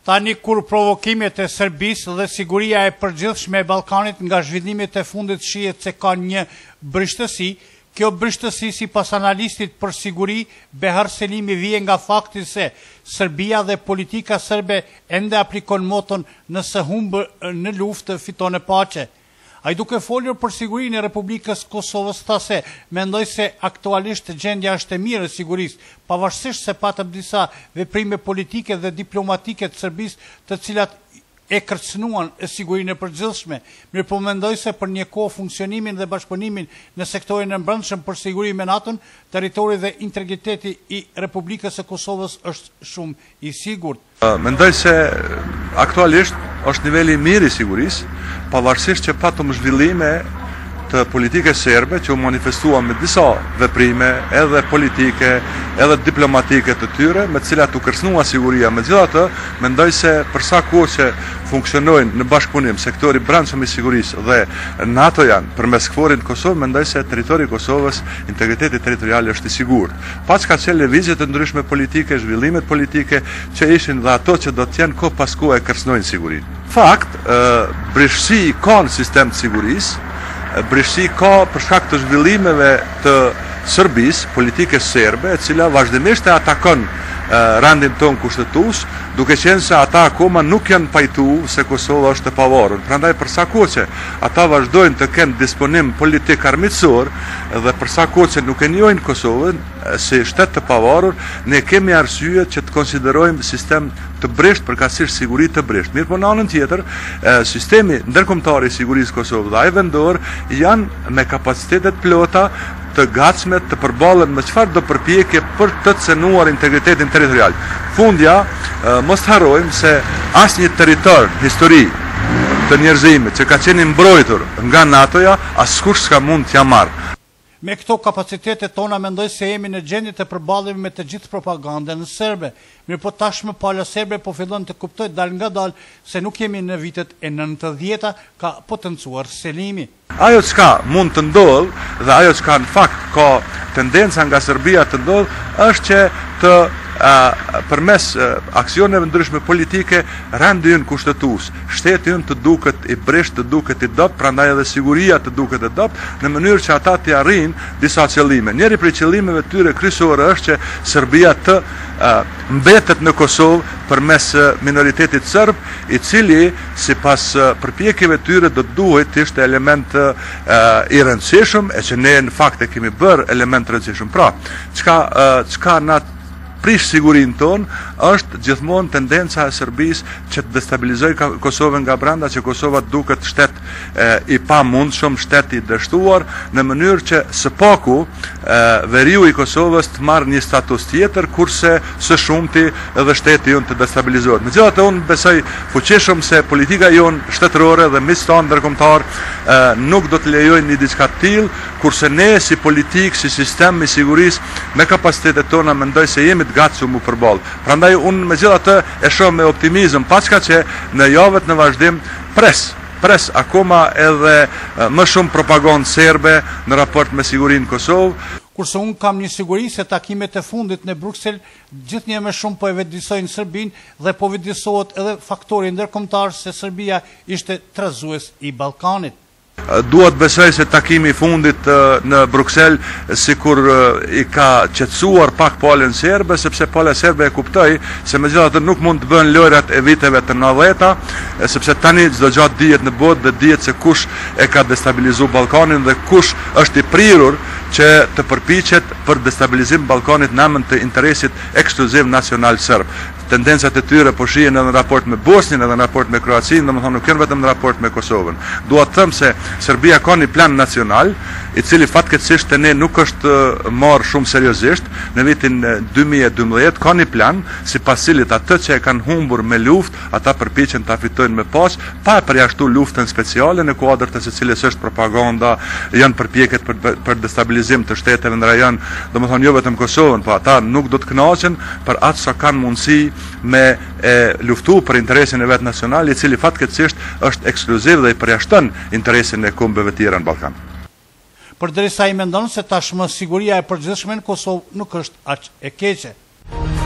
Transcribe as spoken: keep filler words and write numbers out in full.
Tani kur provokimet e Serbisë dhe siguria e përgjithshme e Ballkanit nga zhvillimet e fundit shihet se ka një brishtësi, kjo brishtësi sipas analistit për siguri Behar Selimi vjen nga fakti se Serbia dhe politika serbe ende aplikon moton nëse humbë në luftë fiton e paqe. Ai duke folur për sigurinë e Republikës Kosovës tha se mendoj se aktualisht gjendja është e mirë e sigurisë, pavarësisht se patëm disa veprime politike dhe diplomatike të Serbisë, të cilat e kërcënuan e sigurinë e përgjithshme. Mirë po mendoj se për një kohë funksionimin dhe bashkëpunimin në sektorin e brendshëm për siguri me NATO-n, territori dhe integriteti i Republikës së Kosovës është shumë i sigurt. Mendoj se aktualisht është niveli i mirë i sigurisë, pavarësisht që patëm zhvillime të politike serbe që u manifestuan me disa veprime edhe politike, edhe diplomatike të tyre, me cilat u kërcënua siguria. Megjithatë, mendoj se për sa kohë që funksionojnë në bashkëpunim sektori brendshëm i sigurisë dhe NATO janë përmes KFOR-it në Kosovë, mendoj se territori i Kosovës, integriteti territorial është i sigurt. Pas ka qenë lëvizje të ndryshme politike, zhvillimet politike që ishin dhe ato që do të jenë kohë pas kohe kërcënojnë sigurinë. Fakt, brishësi ka në sistem të sigurisë, brishësi ka për shkak të zhvillimeve të Serbisë, politike serbe, e cila vazhdimisht e atakon rendin ton kushtetues, duke qenë se ata akoma nuk janë pajtu se Kosova është e pavarur. Prandaj për sa kohë që ata vazhdojnë të kenë disponim politik armiqësor dhe për sa kohë që nuk e njohin Kosovën si shtet të pavarur, ne kemi arsye që të konsiderojmë sistem të brisht përkatësisht siguri të brisht. Mirë po në anën tjetër, sistemi ndërkombëtar i sigurisë Kosovë dhe ai vendor janë me kapacitetet plota të gatshme të përballen me çfarë do përpjekje për të cënuar integritetin territorial. Fundja, mos harrojmë se asnjë territor histori të njerëzimit që ka qenë mbrojtur nga NATO-ja, askush s'ka mund t'ja marrë. Me këto kapacitetet tona mendoj se jemi në gjendje të përballemi me të gjithë propagandën serbe. Mirë po tashmë pala serbe po fillon të kuptoj dal nga dal se nuk jemi në vitet e nëntëdhjeta ka potencuar Selimi. Ajo çka mund të ndodhë dhe ajo çka në fakt ka tendenca nga Serbia të ndodhë është që të Uh, përmes uh, aksioneve ndryshme politike rendi ynë kushtetues, shteti ynë të duket i brisht, të duket i dopt, prandaj edhe siguria të duket e dopt, në mënyrë që ata të arrijnë disa qëllime. Njëri prej qëllimeve tyre kryesore është që Serbia të uh, mbetet në Kosovë përmes uh, minoritetit serb, i cili sipas uh, përpjekjeve tyre do të duhet të ishte element uh, i rëndësishëm, e që ne në fakt e kemi bërë element të rëndësishëm. Pra, çka uh, çka na prish sigurinë tonë është gjithmonë tendenca e Serbisë që të destabilizojë Kosovën nga brenda, që Kosova duket shtet e, i pamundshëm, shtet i dështuar, në mënyrë që së paku e, veriu i Kosovës të marrë një status tjetër, kurse së shumti edhe shteti jonë të destabilizohet. Megjithatë, unë besoj fuqishëm se politika jonë shtetërore dhe miqëstan ndërkombëtar nuk do të lejojnë një diçka të tillë, kurse ne si politikë, si sistem i sigurisë me kapacitetet tona mendoj se jemi të gatshëm u përballë. Prandaj unë megjithatë e shoh me optimizëm, paçka që në javët në vazhdim pres pres akoma edhe më shumë propagandë serbe në raport me sigurinë Kosovë. Kurse unë kam një siguri se takimet e fundit në Bruksel gjithnjë më shumë po e vetëdijsojnë Serbinë dhe po vetëdijsohet edhe faktori ndërkombëtar se Serbia ishte trazues i Ballkanit. Duhet besoj se takimi i fundit në Bruksel sikur i ka qetësuar pak palën serbe, sepse pala serbe e kuptoi se megjithatë nuk mund të bën lojrat e viteve të nëntëdhjetë, sepse tani çdo gjatë dihet në botë dhe dihet se kush e ka destabilizuar Ballkanin dhe kush është i prirur që të përpiqet për destabilizim Ballkanit në emër të interesit ekskluziv nacional serb. Tendencat e tyre po shihen edhe në raport me Bosnjën, edhe në raport me Kroacinë, domethënë nuk janë vetëm në raport me Kosovën. Dua të them se Serbia ka një plan nacional, i cili fatkeqësisht te ne nuk është marrë shumë seriozisht. Në vitin dy mijë e dymbëdhjetë ka një plan sipas cilit atë që e kanë humbur me luftë, ata përpiqen ta fitojnë me paqe, pa e përjashtuar luftën speciale në kuadër të së cilës është propaganda, janë përpjekjet për, për destabilizim të shteteve në rajon, domethënë jo vetëm Kosovën, po ata nuk do të kënaqen për atë sa kanë mundësi me e, luftu për interesin e vetë nacional, i cili fatkeqësisht është ekskluziv dhe i përjashton interesin e kombeve tjera në Ballkan. Përderisa i mendon se tashmë siguria e përgjithshme në Kosovë nuk është aq e keqe.